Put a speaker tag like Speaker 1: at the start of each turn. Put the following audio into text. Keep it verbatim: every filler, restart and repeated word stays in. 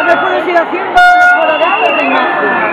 Speaker 1: me puedes ir haciendo fuera de esto de imagen.